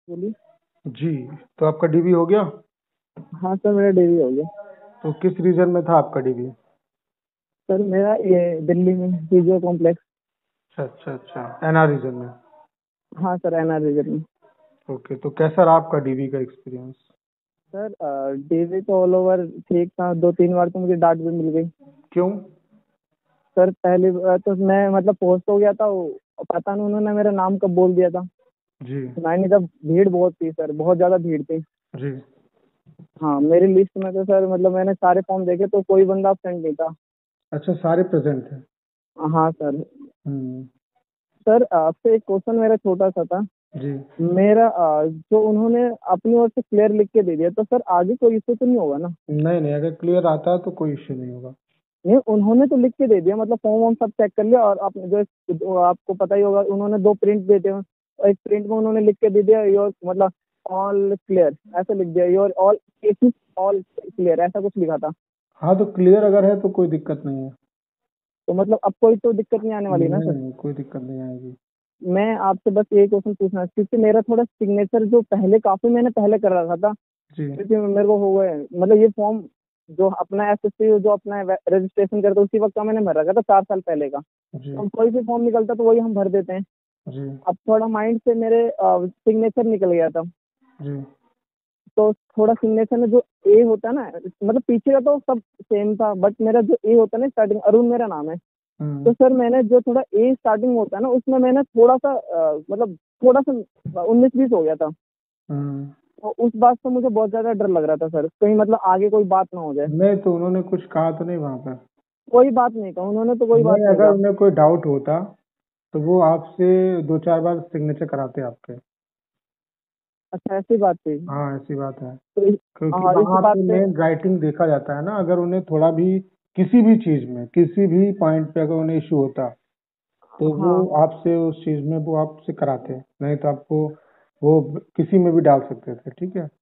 बोलिए। जी। तो आपका डीबी हो गया? हाँ सर, मेरा डिग्री हो गया। तो किस रीजन में था आपका डीबी? सर मेरा ये दिल्ली में पीजीओ कॉम्प्लेक्स। अच्छा अच्छा अच्छा, एनआर रीजन में। हाँ सर, एनआर रीजन में। ओके, तो कैसा रहा आपका डीबी का एक्सपीरियंस? सर डिग्री तो ऑल ओवर ठीक था, 2-3 बार तो मुझे डांट भी मिल गई। क्यों? सर पहली बार तो मैं मतलब पोस्ट हो गया था पता नहीं उन्होंने मेरा नाम कब बोल दिया था। जी। मैंने जब भीड़ बहुत थी सर, बहुत ज्यादा भीड़ थी। जी। हाँ, मेरी लिस्ट में तो सर मतलब मैंने सारे फॉर्म देखे तो कोई बंदा absent नहीं था। अच्छा, सारे प्रेजेंट थे। हाँ सर। हम्म। सर आपसे एक क्वेश्चन मेरा छोटा सा था। जी। मेरा जो उन्होंने अपनी ओर से क्लियर लिख के दे दिया तो सर आगे कोई इशू तो नहीं होगा ना? नहीं नहीं, अगर क्लियर आता है तो कोई इश्यू नहीं होगा। नहीं, उन्होंने तो लिख के दे दिया, मतलब फॉर्म वॉर्म सब चेक कर लिया और आपने जो आपको पता ही होगा उन्होंने 2 प्रिंट देते हैं और एक प्रिंट में उन्होंने लिख के दे दिया योर मतलब ऑल क्लियर, ऐसा लिख दिया your all cases all clear, ऐसा कुछ लिखा था। हाँ, तो क्लियर अगर है तो कोई दिक्कत नहीं है। तो मतलब अब कोई तो दिक्कत नहीं आने वाली ना नहीं सर? नहीं, कोई दिक्कत नहीं आएगी। मैं आपसे बस यही क्वेश्चन पूछना है क्योंकि मेरा थोड़ा सिग्नेचर जो पहले काफी मैंने पहले कर रखा था, जी। क्योंकि मेरे को हो गए मतलब ये फॉर्म जो अपना एसएससी जो अपना रजिस्ट्रेशन करते उसी वक्त का मैंने भर रखा था 4 साल पहले का। जी। अब कोई भी फॉर्म निकलता तो वही हम भर देते हैं। जी। अब थोड़ा माइंड से मेरे सिग्नेचर निकल गया था। जी। तो थोड़ा सिग्नेचर में जो ए होता है ना, मतलब पीछे का तो सब सेम था बट मेरा जो ए होता है ना स्टार्टिंग, अरुण मेरा नाम है। तो हम्म। सर मैंने जो थोड़ा ए स्टार्टिंग होता है ना उसमें मैंने थोड़ा सा मतलब थोड़ा सा 19-20 हो गया था। हम्म। तो उस बात से मुझे बहुत ज्यादा डर लग रहा था सर, कहीं मतलब आगे कोई बात ना हो जाए। नहीं, तो उन्होंने कुछ कहा तो नहीं वहां पर? कोई बात नहीं कहा उन्होंने, तो कोई बात नहीं, नहीं अगर कहा। उन्हें कोई डाउट होता तो वो आपसे 2-4 बार सिग्नेचर कराते आपके। अच्छा, ऐसी बात थी। हाँ, ऐसी बात है। तो क्योंकि हाँ, इस वहाँ बात पे पे। मेन राइटिंग देखा जाता है ना, अगर उन्हें थोड़ा भी किसी भी चीज में किसी भी पॉइंट पे अगर उन्हें इशू होता तो वो हाँ आपसे उस चीज में वो आपसे कराते, नहीं तो आपको वो किसी में भी डाल सकते थे। ठीक है,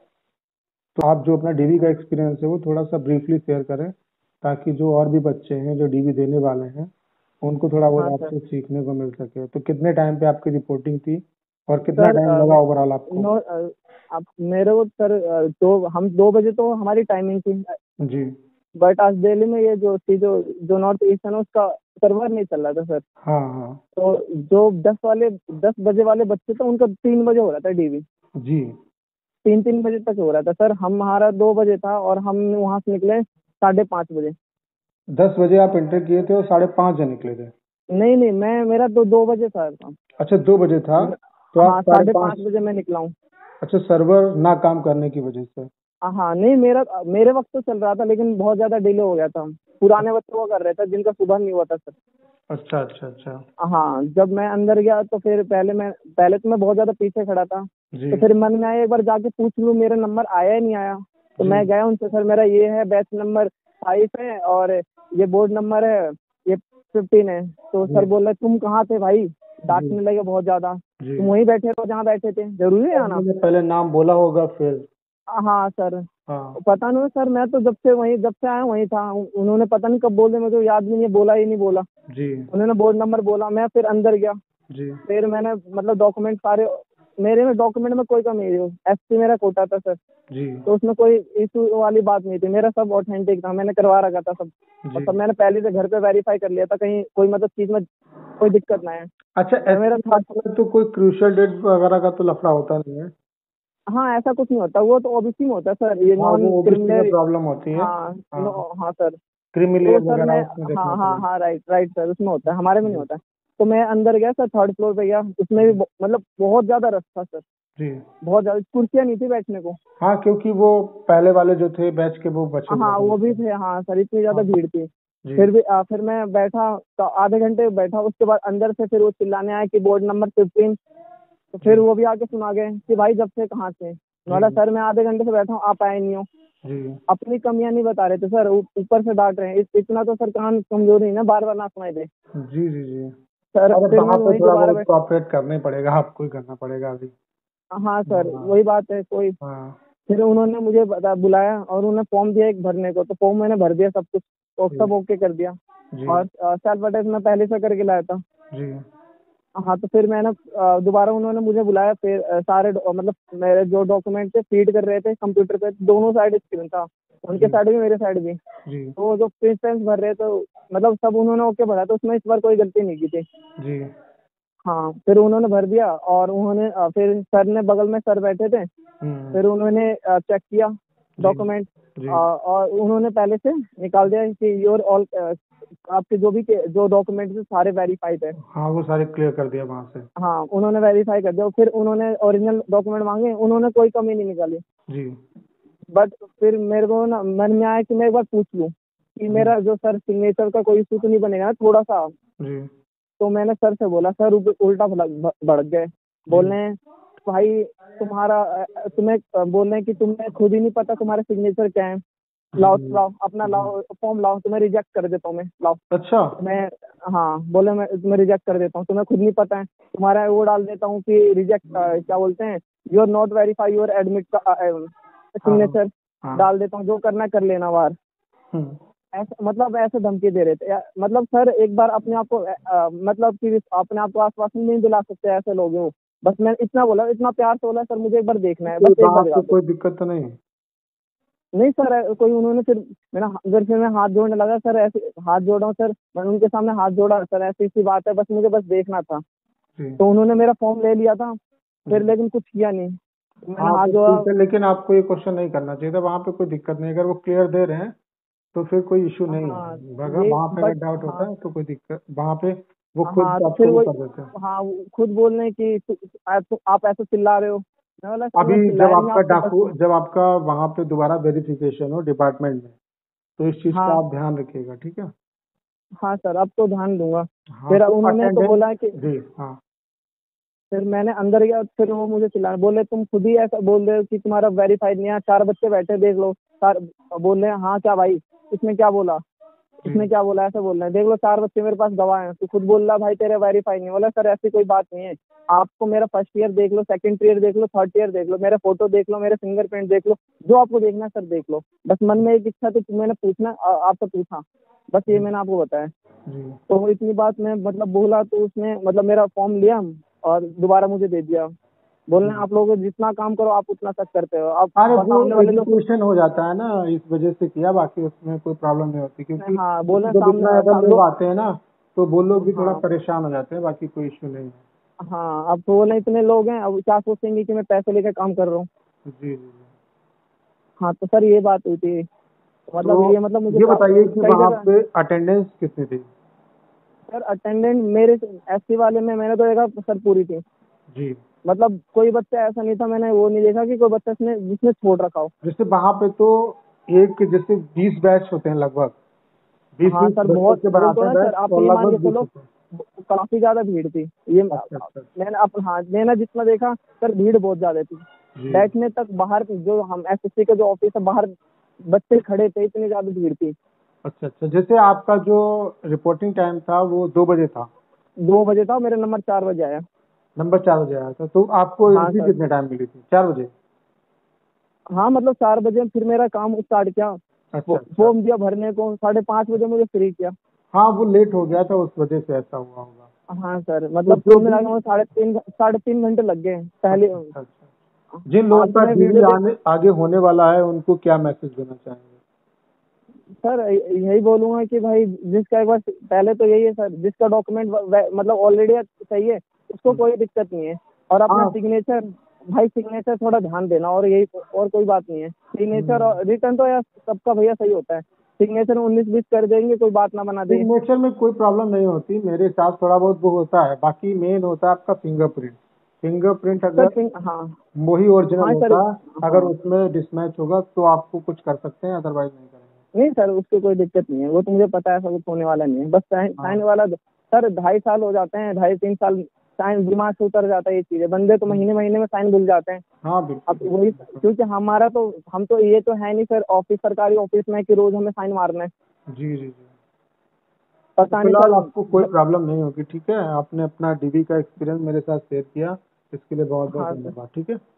तो आप जो अपना डीबी का एक्सपीरियंस है वो थोड़ा सा ब्रीफली शेयर करें, ताकि जो और भी बच्चे हैं जो डीबी देने वाले हैं उनको थोड़ा बहुत हाँ सर। आपसे सीखने को मिल सके। तो कितने टाइम पे आपकी रिपोर्टिंग थी और कितना सर टाइम लगा ओवरऑल आपको? नो आप मेरे को सर दो हम 2 बजे तो हमारी टाइमिंग थी। जी। बट आज दिल्ली में ये जो थी जो जो नॉर्थ ईस्ट है ना उसका सर्वर नहीं चल रहा था सर। हाँ हाँ। तो जो 10 बजे वाले बच्चे थे उनका 3 बजे हो रहा था डीवी। जी। 3-3 बजे तक हो रहा था सर, हमारा 2 बजे था और हम वहां से निकले 5:30 बजे। 10 बजे आप इंटर किए थे और 5:30 बजे निकले थे? नहीं नहीं, मैं मेरा तो 2 बजे था। अच्छा, 2 बजे था। मैं- तो आप हाँ, साढ़े साढ़े पाँच पाँच बजे मैं निकला हूँ। अच्छा, सर्वर ना काम करने की वजह से? हाँ नहीं, मेरे वक्त तो चल रहा था लेकिन बहुत ज्यादा डिले हो गया था। पुराने बच्चों का कर रहे थे जिनका सुबह नहीं हुआ था सर। अच्छा अच्छा अच्छा। हाँ, जब मैं अंदर गया तो फिर पहले तो मैं बहुत ज्यादा पीछे खड़ा था। जी। तो फिर मन में आया एक बार जाके पूछ लूँ मेरा नंबर आया या नहीं आया। तो जी। मैं गया उनसे, सर मेरा ये है, बैच नंबर 5 है और ये बोर्ड नंबर है, ये 15 है। तो जी। सर बोल रहे तुम कहाँ थे भाई? जी। डांटने लगे बहुत ज्यादा। जी। तुम वहीं बैठे रहो जहाँ बैठे थे, जरूरी है आना? उन्होंने पहले नाम बोला होगा फिर? हाँ सर। हाँ। पता नहीं सर, मैं तो जब से आया वहीं था। उन्होंने पता नहीं कब बोल दिया, मुझे तो याद भी नहीं है बोला ही नहीं बोला। जी। उन्होंने बोर्ड नंबर बोला, मैं फिर अंदर गया। जी। फिर मैंने मतलब डॉक्यूमेंट सारे, मेरे में डॉक्यूमेंट में कोई कमी नहीं, एसपी मेरा कोटा था सर। जी। तो उसमें कोई इशू वाली बात नहीं थी, मेरा सब ऑथेंटिक था, मैंने करवा रखा था सब। और जी। सब मैंने पहले से घर पे वेरीफाई कर लिया था, कहीं कोई मतलब चीज में कोई दिक्कत ना है। अच्छा, और मेरा एससी था। कास्ट में तो कोई क्रूशियल डेट वगैरह का तो लफड़ा होता नहीं है? हाँ, ऐसा कुछ नहीं होता, वो तो ओबीसी में होता है सर, ये हाँ, वो नॉन ओबीसी में क्रिमिनल। प्रॉब्लम होती है। हाँ नो। हाँ, हाँ सर। तो क्रीमी सर वगैरह मैं, उसमें हाँ देखना हाँ पड़ेगा। हाँ, राइट राइट सर, उसमें होता है, हमारे में नहीं जी। होता है। तो मैं अंदर गया सर, 3rd फ्लोर पे गया, उसमें भी मतलब बहुत ज्यादा रश था सर। जी। बहुत ज्यादा कुर्सियां नहीं थी बैठने को। हाँ, क्योंकि वो पहले वाले जो थे बैच के वो बचे हुए हाँ थे वो भी उसमें। थे, हाँ सर, इतनी ज्यादा हाँ। भीड़ थी। जी। फिर मैं बैठा तो आधे घंटे बैठा, उसके बाद अंदर से फिर वो चिल्लाने आए कि बोर्ड नंबर 15। तो फिर जी। वो भी आके सुना गए कि भाई जब से कहाँ से। जी। बोला सर मैं आधे घंटे से बैठा हूँ, आप आए नहीं हो। जी। अपनी कमियां नहीं बता रहे थे सर, ऊपर से डांट रहे हैं, इतना तो सर कान कमजोरी है ना, बार बार ना सुनाई दे। जी। जी। जी। सर अरे, फिर मैं वहाँ पे वहीं थोड़ा दोबारा बहुत कोऑपरेट करना ही पड़ेगा, आपको ही करना पड़ेगा अभी। हाँ सर, हाँ। वही बात है कोई। हाँ। फिर उन्होंने मुझे बुलाया और उन्होंने फॉर्म दिया एक भरने को, तो फॉर्म मैंने भर दिया सब कुछ, तो जी। सब ओके कर दिया। जी। और सेल्फ अटेस्ट मैं पहले से करके लाया था। जी। हाँ तो फिर मैंने दोबारा उन्होंने मुझे बुलाया, फिर मतलब मेरे जो डॉक्यूमेंट थे फीड कर रहे थे कंप्यूटर पे, दोनों साइड स्क्रीन था, उनके जी साइड भी मेरे साइड भी। जी तो जो प्रिंट भर रहे तो मतलब सब उन्होंने ओके भरा, तो उसमें इस बार कोई गलती नहीं की थी। जी। हाँ फिर उन्होंने भर दिया, और उन्होंने फिर सर ने, बगल में सर बैठे थे, हम्म। फिर उन्होंने चेक किया जी डॉक्यूमेंट, जी। और उन्होंने पहले से निकाल दिया कि योर ऑल, आपके जो भी जो डॉक्यूमेंट थे सारे वेरीफाइड है। हाँ, वो सारे क्लियर कर दिया वहां से। हाँ उन्होंने वेरीफाई कर दिया, फिर उन्होंने ओरिजिनल डॉक्यूमेंट मांगे, उन्होंने कोई कमी नहीं निकाली। जी बट फिर मेरे को ना मन में आया कि मैं एक बार पूछ लूं कि जी मेरा जो सर सिग्नेचर का कोई इशू तो नहीं बनेगा ना थोड़ा सा। जी तो मैंने सर से बोला, सर उल्टा भड़क गए, जी। बोल रहे हैं भाई तुम्हारा तुम्हें बोल रहे हैं कि तुम्हें खुद ही नहीं पता तुम्हारे सिग्नेचर क्या है, लाओ जी लाओ अपना जी। लाओ फॉर्म लाओ, तुम्हें रिजेक्ट कर देता हूँ मैं, लाओ। अच्छा। मैं, हाँ बोले मैं तुम्हें रिजेक्ट कर देता हूँ, तुम्हें खुद नहीं पता है, तुम्हारा वो डाल देता हूँ कि रिजेक्ट, क्या बोलते हैं, you are not verify your admit का हाँ हाँ सिग्नेचर, हाँ। डाल देता हूँ, जो करना है कर लेना बाहर। हम्म। ऐसे मतलब ऐसे धमकी दे रहे थे मतलब सर एक बार अपने आप को मतलब कि अपने आप को आसपास में नहीं दिला सकते ऐसे लोग हैं वो। बस मैं इतना बोला, इतना प्यार से बोला, सर मुझे एक बार देखना है, तो बस एक वहाँ बार दिखा पे दो। कोई दिक्कत तो नहीं? नहीं सर, कोई उन्होंने फिर फिर मैं हाथ जोड़ने लगा, सर ऐसे हाथ जोड़ा हूँ सर, मैंने उनके सामने हाथ जोड़ा, सर ऐसी सी बात है, बस मुझे बस देखना था। जी तो उन्होंने मेरा फॉर्म ले लिया था, फिर जी। लेकिन कुछ किया नहीं, तो मैंने हाँ हाथ तो जोड़ा। ठीक है, लेकिन आपको ये क्वेश्चन नहीं करना चाहिए था। वहाँ पे कोई दिक्कत नहीं, अगर वो क्लियर दे रहे हैं तो फिर कोई इशू नहीं हाँ है। अगर ये वहाँ पे अगर बट, डाउट हाँ होता है तो कोई दिक्कत वहाँ पे वो हाँ खुद तो फिर आपको वो वही, कर देते हैं। हाँ वो खुद बोल रहे हैं कि आप ऐसे चिल्ला रहे हो। मैं बोला सर अभी मैं जब चिल्लाया नहीं आपका आपको बस। जब आपका वहाँ पे दोबारा वेरिफिकेशन हो डिपार्टमेंट में, तो इस चीज़ का हाँ आप ध्यान रखिएगा, ठीक है? हाँ सर, अब तो ध्यान दूंगा। हाँ फिर तो उन्होंने तो अटेंडेंस। बोला कि, जी हाँ। फिर मैंने अंदर गया, फिर वो मुझे चिल्ला बोले तुम खुद ही ऐसा बोल रहे हो कि तुम्हारा वेरीफाइड नहीं है, 4 बच्चे बैठे देख लो। सर बोल रहे हैं हाँ क्या भाई, इसमें क्या बोला, जी इसमें क्या बोला, ऐसे बोल रहे हैं, देख लो 4 बच्चे मेरे पास गवाह हैं, तो खुद बोल रहा भाई तेरे वेरीफाई नहीं। बोला सर ऐसी कोई बात नहीं है, आपको मेरा फर्स्ट ईयर देख लो, सेकंड ईयर देख लो, थर्ड ईयर देख लो, मेरे फोटो देख लो, मेरे फिंगरप्रिंट देख लो, जो आपको देखना है सर देख लो। बस मन में एक इच्छा थी, मैंने पूछना आपसे पूछा, बस ये जी मैंने आपको बताया। जी। तो इतनी बात मैं मतलब बोला, तो उसने मतलब मेरा फॉर्म लिया और दोबारा मुझे दे दिया। बोलना जी। आप लोगों को जितना काम करो आप उतना सच करते हो, आप अरे बस वो सामने वाले लोग। एजुकेशन हो जाता है ना, इस वजह से किया, बाकी उसमें कोई प्रॉब्लम नहीं होती, क्योंकि हाँ जब बोलना जब इतना सामने ज़्यादा लोग लोग। आते हैं ना, तो वो लोग भी थोड़ा हाँ परेशान हो जाते हैं, बाकी कोई इश्यू नहीं है। हाँ, अब तो बोले इतने लोग हैं, अब क्या सोचेंगे कि मैं पैसे लेकर काम कर रहा हूँ। जी जी जी। हाँ तो सर ये बात हुई थी, तो मतलब ये मतलब मुझे ये बताइए कि कई वहाँ जगह। पे अटेंडेंस कितनी थी? सर अटेंडेंट मेरे एससी वाले में मैंने तो देखा सर पूरी थी, जी। मतलब कोई बच्चा ऐसा नहीं था, मैंने वो नहीं देखा कि कोई बच्चा जिसने छोड़ रखा हो। जैसे वहाँ पे तो एक जैसे 20 बैच होते हैं लगभग, बीस हाँ बीस सर बच्चों बहुत के बोल बनाते तो हैं ना बैच, सर, आप और ये मान के लगभग 20 चलो होते हैं। काफी ज्यादा भीड़ थी ये। अच्छा अच्छा अच्छा। मैंने हाँ मैंने जितना देखा सर, भीड़ बहुत ज्यादा थी, जी। बैठने तक बाहर जो हम एसएससी का जो ऑफिस है बाहर बच्चे खड़े थे, इतनी ज्यादा भीड़ थी। अच्छा अच्छा, जैसे आपका जो रिपोर्टिंग टाइम था वो 2 बजे था, 2 बजे था, मेरा नंबर 4 बजे आया। नंबर 4 बजे आया था, तो आपको हाँ एंट्री सर, कितने टाइम मिली थी? 4 बजे? हाँ मतलब 4 बजे फिर मेरा काम स्टार्ट किया, अच्छा अच्छा। फॉर्म दिया भरने को, 5:30 बजे मुझे फ्री किया। हाँ वो लेट हो गया था, उस वजह से ऐसा हुआ होगा। हाँ सर, तो मतलब जो कुल मिला भी, के मुझे 3.5 घंटे लग गए पहले। अच्छा अच्छा अच्छा, जिन लोगों आज का मैं डीवी वीडियो देख, आने आगे होने वाला है उनको क्या मैसेज देना चाहेंगे? सर यही बोलूंगा कि भाई जिसका एक बार पहले तो यही है सर, जिसका डॉक्यूमेंट मतलब ऑलरेडी सही है उसको हम्म। कोई दिक्कत नहीं है, और अपना हाँ। सिग्नेचर, भाई सिग्नेचर थोड़ा ध्यान देना, और यही और कोई बात नहीं है। सिग्नेचर हम्म। और रिटर्न तो यार सबका भैया सही होता है, सिग्नेचर 19-20 कर देंगे, कोई बात ना बना दे। सिग्नेचर में कोई प्रॉब्लम नहीं होती मेरे साथ, थोड़ा बहुत वो होता है, बाकी मेन होता है आपका फिंगरप्रिंट। फिंगरप्रिंट सर अगर हाँ वही ओरिजिनल हाँ सर, होता है, अगर हाँ उसमें डिसमैच होगा तो आपको कुछ कर सकते हैं, अदरवाइज नहीं करेंगे। नहीं सर उसकी कोई दिक्कत नहीं है, वो तो मुझे पता है, ऐसा कुछ होने वाला नहीं है, बस साइन हाँ। साइन वाला सर 2.5 साल हो जाते हैं, 2.5-3 साल, साइन दिमाग से उतर जाता है ये चीजें, बंदे तो हम्म। महीने महीने में साइन भूल जाते हैं। हाँ बिल्कुल अब वही, बिल्कुल बिल्कुल। क्योंकि हमारा तो, हम तो ये तो है नहीं सर ऑफिस, सरकारी ऑफिस में कि रोज हमें साइन मारना है। जी जी जी। तो पता नहीं फिलहाल सर। आपको कोई प्रॉब्लम नहीं होगी, ठीक है? आपने अपना डीवी का एक्सपीरियंस मेरे साथ शेयर किया, इसके लिए बहुत बहुत हाँ सर, धन्यवाद, ठीक है?